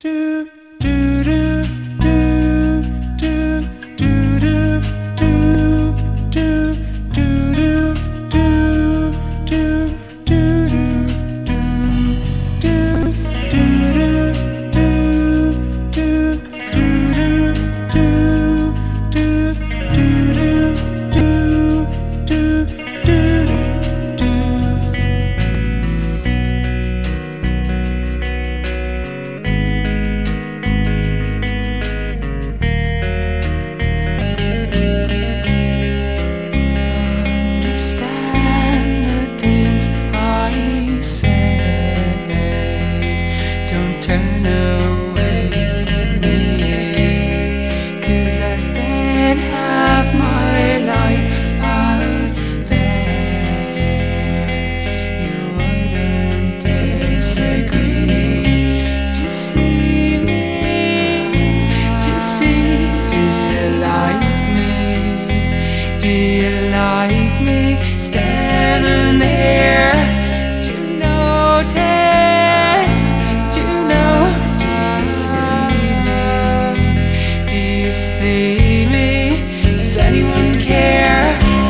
Do do do do do do do do do do do do turn away from me, 'cause I spent half my life out there. You wouldn't disagree. Just see me, just see. Do you like me? Do you like me standing there? Do you notice? See me? Does anyone care?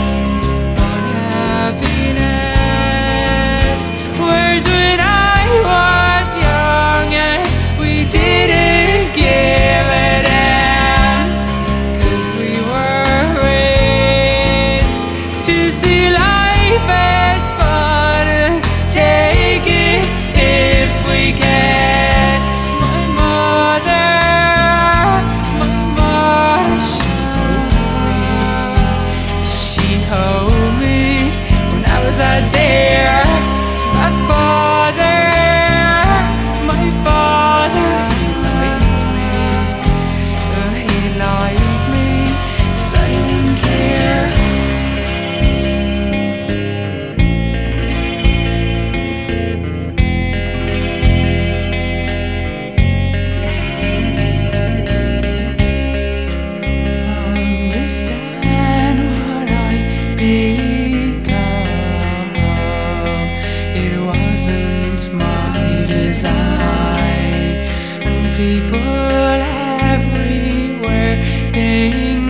Unhappiness. Where's when I was young and we didn't give a damn, 'cause we were raised to see life as fun and take it if we can. My mother hold me when I was out there. My father, he liked me. Does anyone care? Understand what I become. It wasn't my design, and people everywhere think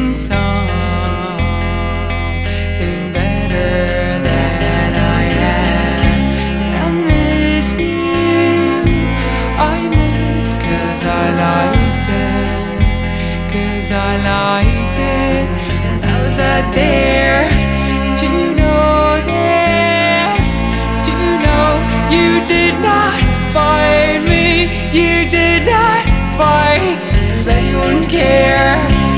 something better than I am. And I miss you, I miss, 'cause I liked it, 'cause I liked it when I was out there. Do you know this? Do you know you did not find me? You did not find. Does anyone care?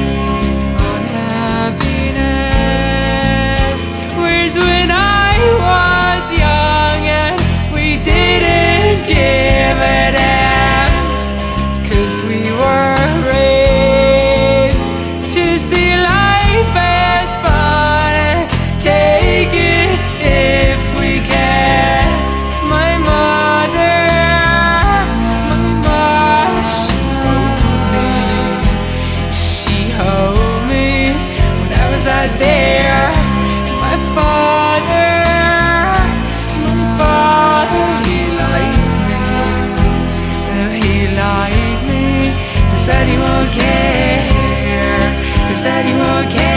Unhappiness. Where's when I was young and we didn't give a damn, 'cause we were raised to see life as fun and take it if we can. My mother, she hold me when I was out there. My father, he liked me. He liked me. Does anyone care? Does anyone care?